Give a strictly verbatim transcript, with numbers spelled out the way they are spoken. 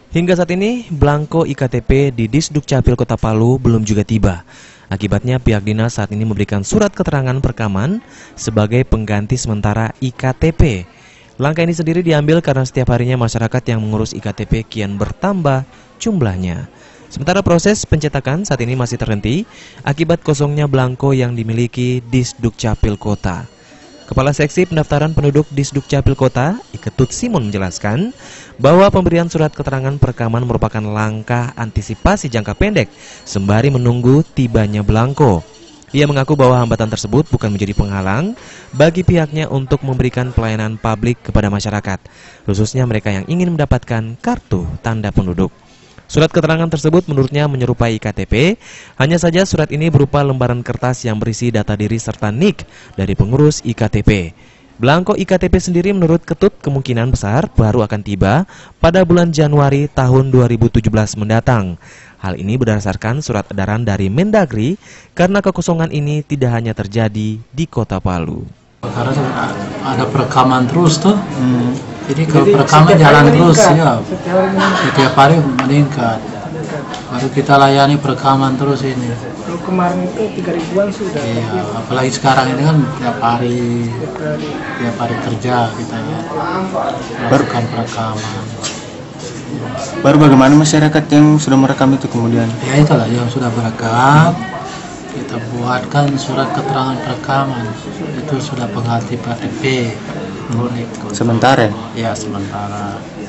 Hingga saat ini, belangko I K T P di Disdukcapil Kota Palu belum juga tiba. Akibatnya pihak dinas saat ini memberikan surat keterangan perekaman sebagai pengganti sementara I K T P. Langkah ini sendiri diambil karena setiap harinya masyarakat yang mengurus I K T P kian bertambah jumlahnya. Sementara proses pencetakan saat ini masih terhenti akibat kosongnya belangko yang dimiliki Disdukcapil Kota. Kepala Seksi Pendaftaran Penduduk Disdukcapil Kota, Iketut Simon menjelaskan bahwa pemberian surat keterangan perekaman merupakan langkah antisipasi jangka pendek sembari menunggu tibanya belangko. Ia mengaku bahwa hambatan tersebut bukan menjadi penghalang bagi pihaknya untuk memberikan pelayanan publik kepada masyarakat, khususnya mereka yang ingin mendapatkan kartu tanda penduduk. Surat keterangan tersebut menurutnya menyerupai I K T P, hanya saja surat ini berupa lembaran kertas yang berisi data diri serta N I K dari pengurus I K T P. Belangko I K T P sendiri menurut Ketut kemungkinan besar baru akan tiba pada bulan Januari tahun dua ribu tujuh belas mendatang. Hal ini berdasarkan surat edaran dari Mendagri karena kekosongan ini tidak hanya terjadi di Kota Palu. Karena ada perekaman terus tuh. Hmm. Jadi kalau Jadi, perekaman jalan terus ya, setiap hari meningkat. Baru kita layani perekaman terus ini. Kalau kemarin itu tiga ribuan sudah. Iya, apalagi sekarang ini kan tiap hari, tiap hari kerja kita ya, melakukan perekaman. Baru bagaimana masyarakat yang sudah merekam itu kemudian? Ya itulah yang sudah merekam, kita buatkan surat keterangan perekaman. Itu sudah pengganti K T P. Sementara? Ya sementara.